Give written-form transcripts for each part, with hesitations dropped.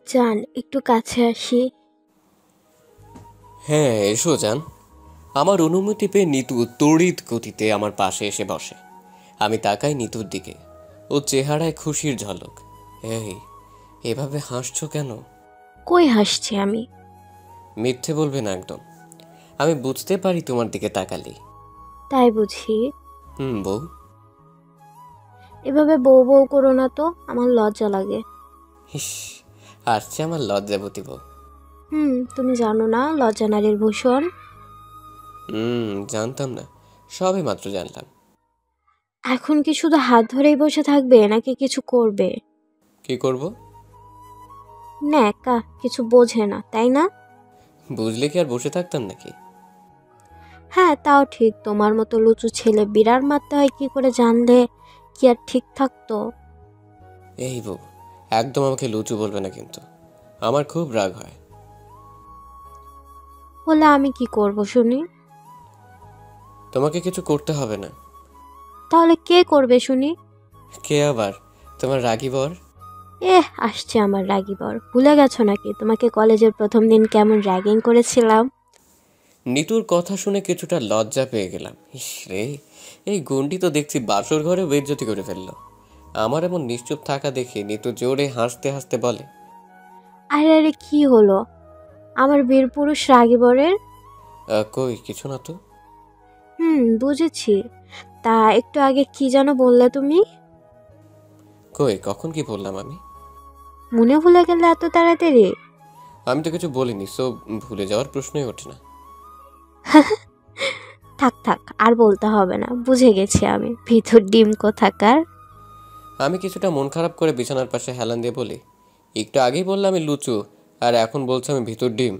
জান, একটু কাছে আসি। হ্যাঁ, এসো জান। আমার অনুমতি পেয়ে নিতু তড়িৎ গতিতে আমার পাশে এসে বসে। আমি তাকাই নিতুর দিকে। ও চেহারায় খুশির ঝলক। এই, এভাবে হাসছো কেন? কই হাসছি আমি? মিথ্যে বলবে না একদম। আমি বুঝতে পারি তোমার দিকে তাকালি। তাই বুঝি? বউ। এভাবে বউ বউ করো না তো, আমার লজ্জা লাগে। হিস, আসছে আমার লজ্জাবতী বউ। তুমি জানো না লজ্জা নারীর ভূষণ? জানতাম না, সবে মাত্র জানলাম। এখন কি শুধু হাত ধরেই বসে থাকবে নাকি কিছু করবে? কি করব? না, একা কিছু বোঝে না, তাই না? বুঝলে কি আর বসে থাকতাম নাকি? হ্যাঁ, তাও ঠিক। তোমার মতো লুচু ছেলে বিড়ার মারতে হয় কি করে জানলে কি আর ঠিক থাকতো? এই বউ, একদম আমাকে লুচু বলবে না কিন্তু। আমার খুব রাগ হয়। বলে আমি কি করব শুনি? তোমাকে কিছু করতে হবে না। তাহলে কে করবে শুনি? কে আবার? তোমার রাগী বর। আসছে আমার রাগী বর। ভুলে গেছো নাকি তোমাকে কলেজের প্রথম দিন কেমন র্যাগিং করেছিলাম? নিতুর কথা শুনে কিছুটা লজ্জা পেয়ে গেলাম। ইস রে, এই গুণটি তো দেখছি বাসর ঘরে বেইজ্জতি করে ফেললো। আমার এমন নিশ্চুপ থাকা দেখে নিতু জোরে হাসতে হাসতে বলে, আরে আরে, কি হলো আমার বীর পুরুষ রাগী বরের? কই কিছু না তো। বুঝেছি। তা একটু আগে কি যেন বললে তুমি? কই, কখন কি বললাম আমি? মনে ভুলে গেলে এত তাড়াতাড়ি? আমি তো কিছু বলিনি, সো ভুলে যাওয়ার প্রশ্নই ওঠে না। থাক থাক, আর বলতে হবে না, বুঝে গেছি আমি, ভিতর ডিম কোথাকার। আমি কিছুটা মন খারাপ করে বিছানার পাশে হেলান দিয়ে বলি, একটু আগেই বললাম আমি লুচু, আর এখন বলছে আমি ভিতর ডিম।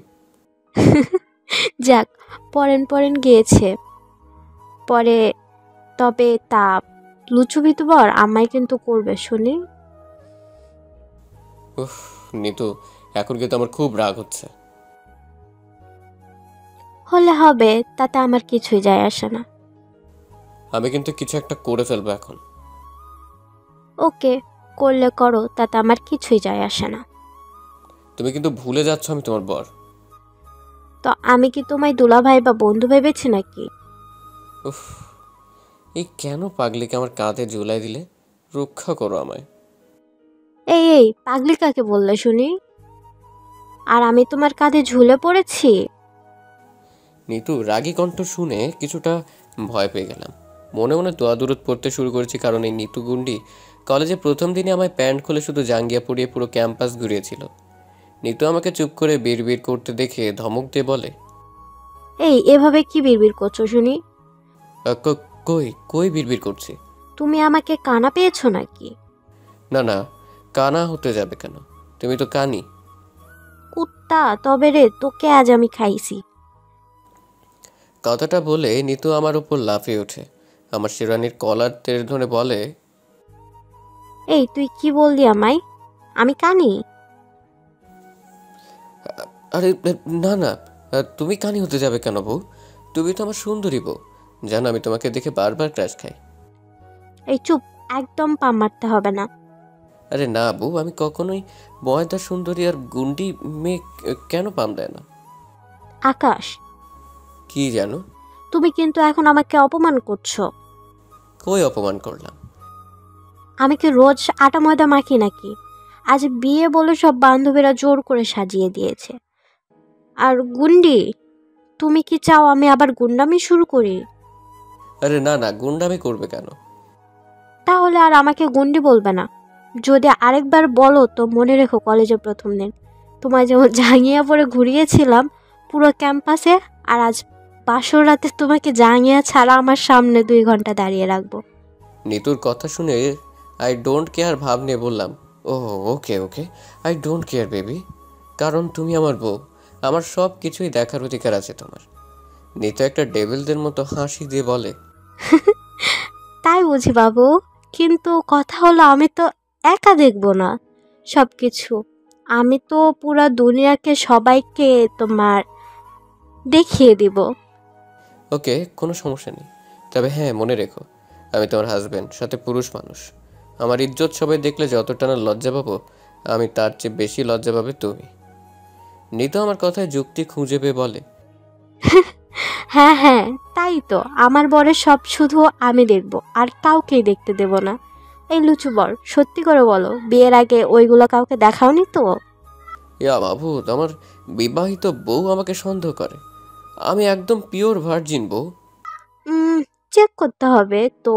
যাক, পরেন পরেন গিয়েছে। পরে তবে তা লুচু বিতবর আমায় কিন্তু করবে শুনি। উফ, নিতু, এখন কিন্তু আমার খুব রাগ হচ্ছে। হলে হবে, তাতে আমার কিছুই যায় আসে না। আমি কিন্তু কিছু একটা করে ফেলবো এখন। ওকে, করলে করো, তাতে আমার কিছুই যায় আসে না। তুমি কিন্তু ভুলে যাচ্ছ আমি তোমার বর। তো আমি কি তোমায় দুলাভাই বা বন্ধু ভেবেছি নাকি? উফ, এই কেন পাগলিকে আমার কাঁধে ঝুলাই দিলে? রক্ষা করো আমায়। এই এই, পাগলি কাকে বললে শুনি? আর আমি তোমার কাঁধে ঝুলে পড়েছি? নিতু রাগী কণ্ঠ শুনে কিছুটা ভয় পেয়ে গেলাম। মনে মনে দোয়া দূরত পড়তে শুরু করেছি, কারণ এই নিতু গুন্ডি কলেজে প্রথম দিনে আমায় প্যান্ট খুলে শুধু জাঙ্গিয়া পরিয়ে পুরো ক্যাম্পাস ঘুরিয়েছিল। নিতু আমাকে চুপ করে বিড়বিড় করতে দেখে ধমক দিয়ে বলে, এই এভাবে কি বিড়বিড় করছো শুনি? কই কই বিড়বিড় করছি? তুমি আমাকে কানা পেয়েছো নাকি? না না, কানা হতে যাবে কেন? তুমি তো কানি। কুত্তা, তবে রে তোকে আজ আমি খাইছি। কথাটা বলে নিতু আমার উপর লাফিয়ে ওঠে। আমার শেরানির কলার টেনে ধরে বলে, এই তুই কি বললি আমায়? আমি কানি? আরে না না, তুমি কানি হতে যাবে কেন বউ? তুমি তো আমার সুন্দরী বউ। জানো আমি তোমাকে দেখে বারবার ক্রাশ খাই। এই চুপ, একদম পা মারতে হবে না। আরে না বউ, আমি কখনোই ময়দা সুন্দরী আর গুন্ডি মেয়ে কেন পাম দেয় না? আকাশ, কি জানো? তুমি কিন্তু এখন আমাকে অপমান করছো। কই অপমান করলাম? আমি কি রোজ আটা ময়দা মাখি নাকি? আজ বিয়ে বলে সব বান্ধবীরা জোর করে সাজিয়ে দিয়েছে। আর গুন্ডি, তুমি কি চাও আমি আবার গুন্ডামি শুরু করি? আরে না না, গুন্ডামি করবে কেন? তাহলে আর আমাকে গুন্ডি বলবে না। যদি আরেকবার বলো তো মনে রেখো কলেজের প্রথম দিন তোমায় যেমন জাঙ্গিয়া পরে ঘুরিয়েছিলাম পুরো ক্যাম্পাসে, আর আজ বাসর রাতে তোমাকে জাঙ্গিয়া ছাড়া আমার সামনে 2 ঘন্টা দাঁড়িয়ে রাখবো। নিতুর কথা শুনে আই ডোন্ট কেয়ার ভাব নিয়ে বললাম, ও okay okay, I don't care baby. কারণ তুমি আমার বউ, আমার সব কিছুই দেখার অধিকার আছে তোমার। নিতু একটা ডেভিলদের মতো হাসি দিয়ে বলে, তাই বুঝি বাবু? কিন্তু কথা হলো আমি তো একা দেখবো না সব কিছু। আমি তো পুরা দুনিয়াকে সবাইকে তোমার দেখিয়ে দিব। ওকে, কোনো সমস্যা নেই। তবে হ্যাঁ, মনে রেখো, আমি তোমার হাজব্যান্ড, সাথে পুরুষ মানুষ। আমার ইজ্জত সবাই দেখলে যতটা না লজ্জা পাবো, আমি তার চেয়ে বেশি লজ্জা পাবে তুমি। নিতু আমার কথায় যুক্তি খুঁজে পেয়ে বলে, হ্যাঁ হ্যাঁ, তাই তো, আমার বরের সব শুধু আমি দেখব, আর কাউকেই দেখতে দেব না। এই লুচু বর, সত্যি করে বলো, বিয়ের আগে ওইগুলো কাউকে দেখাওনি তো? ইয়া বাবুত, আমার বিবাহিত বউ আমাকে সন্দেহ করে। আমি একদম পিওর ভার্জিন বউ। চেক করতে হবে তো।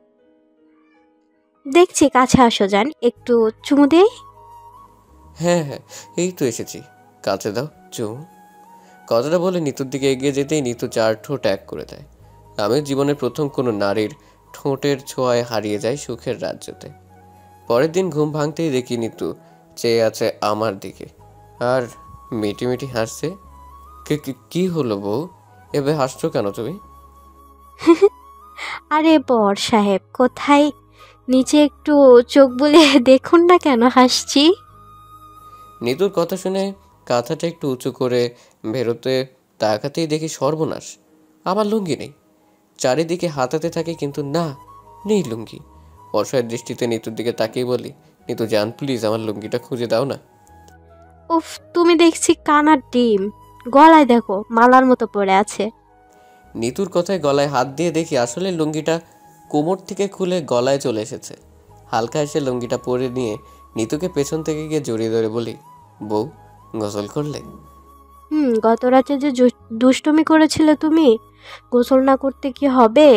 দেখছি, কাছে আসো, যান একটু চুমু দেই। হ্যাঁ হ্যাঁ, এই তো এসেছি, কাছে দাও চুমু। কথাটা বলে নিতুর দিকে এগিয়ে যেতেই নিতু 4 ঠোঁট এক করে দেয়। আমি জীবনের প্রথম কোনো নারীর ঠোঁটের ছোঁয়ায় হারিয়ে যাই সুখের রাজ্যতে। পরের দিন ঘুম ভাঙতেই দেখি নিতু চেয়ে আছে আমার দিকে আর মিটি মিটি হাসছে। কি হলো বউ, এভাবে হাসছো কেন তুমি? আরে বর সাহেব, কোথায়, নিচে একটু চোখ বুলিয়ে দেখুন না কেন হাসছি। নিতুর কথা শুনে কাঁথাটা একটু উঁচু করে বেরোতে তাকাতেই দেখি সর্বনাশ, আমার লুঙ্গি নেই। চারিদিকে হাতাতে থাকে কিন্তু না, নেই লুঙ্গি। অসহায় দৃষ্টিতে নিতুর দিকে তাকিয়ে বলি, নিতু জান প্লিজ আমার লুঙ্গিটা খুঁজে দাও না। উফ, তুমি দেখছি কানার ডিম, গলায় দেখো মালার মতো পড়ে আছে। নিতুর কথায় গলায় হাত দিয়ে দেখি আসলে লুঙ্গিটা কোমর থেকে খুলে গলায় চলে এসেছে। হালকা এসে লুঙ্গিটা পরে নিয়ে নিতুকে পেছন থেকে গিয়ে জড়িয়ে ধরে বলি, বউ গোসল করলে? গত রাতে যে দুষ্টুমি করেছিলে তুমি, গোসল না করতে কি হবে?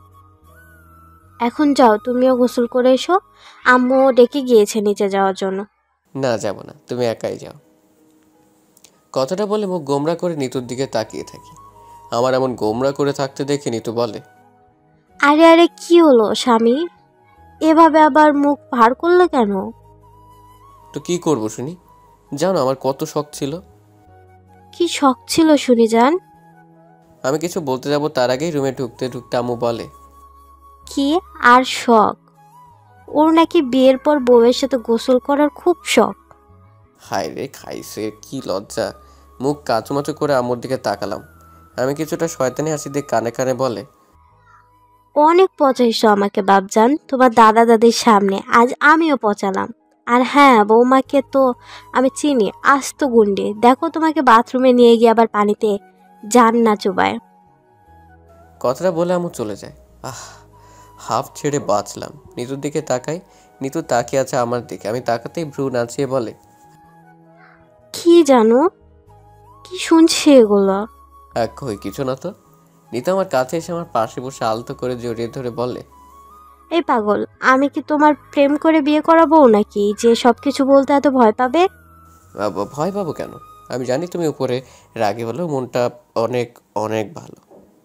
এখন যাও, তুমিও গোসল করে এসো, আম্মু ডেকে গিয়েছে নিচে যাওয়ার জন্য। না যাব না, তুমি একাই যাও। কথাটা বলে মুখ গোমরা করে নিতুর দিকে তাকিয়ে থাকি। আমার এমন গোমরা করে থাকতে দেখে নিতু বলে, আরে আরে, কি হলো স্বামী, এভাবে আবার মুখ ভার করলে কেন? তো কি করব শুনি? জানো আমার কত শখ ছিল। কি শখ ছিল শুনি যান? আমি কিছু বলতে যাব তার আগেই রুমে ঢুকতে ঢুকতে আম্মু বলে, কি আর শখ? ওর নাকি বিয়ের পর বউয়ের সাথে গোসল করার খুব শখ। হায় রে খাইছে, কি লজ্জা। মুখ কাচুমাচু করে আম্মুর দিকে তাকালাম। আমি কিছুটা শয়তানি হাসি দিয়ে কানে কানে বলে, অনেক পচাইছো আমাকে বাপজান, তোমার দাদা দাদির সামনে, আজ আমিও পচালাম। আর হ্যাঁ, বৌমাকে তো আমি চিনি, আস্ত গুন্ডি, দেখো তোমাকে বাথরুমে নিয়ে গিয়ে আবার পানিতে যান না চুবায়। কথাটা বলে আম্মু চলে যায়। আহ, হাফ ছেড়ে বাঁচলাম। নিতুর দিকে তাকাই, নিতু তাকিয়ে আছে আমার দিকে। আমি তাকাতেই ভ্রু নাচিয়ে বলে, কি জানো, কি শুনছি এগুলো? কই কিছু না তো। নিতু আমার কাছে এসে আমার পাশে বসে আলতো করে জড়িয়ে ধরে বলে, এই পাগল, আমি কি তোমার প্রেম করে বিয়ে করাবো নাকি যে সবকিছু বলতে এত ভয় পাবে? ভয় পাবো কেন? আমি জানি তুমি উপরে রাগে হলেও মনটা অনেক অনেক ভালো।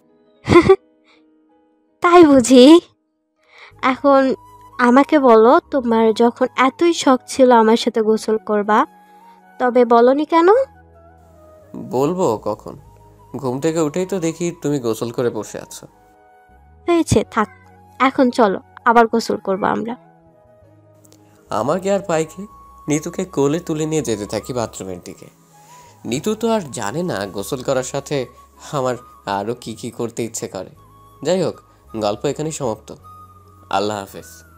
তাই বুঝি? এখন আমাকে বলো, তোমার যখন এতই শখ ছিল আমার সাথে গোসল করবা, তবে বলনি কেন? বলবো কখন? ঘুম থেকে উঠেই তো দেখি তুমি গোসল করে বসে আছো। হয়েছে, থাক, এখন চলো আবার গোসল করবো আমরা। আমার কি আর পাইকে? নিতুকে কোলে তুলে নিয়ে যেতে থাকি বাথরুমের দিকে। নিতু তো আর জানে না গোসল করার সাথে আমার আরও কি কি করতে ইচ্ছে করে। যাই হোক, গল্প এখানেই সমাপ্ত। আল্লাহ হাফেজ।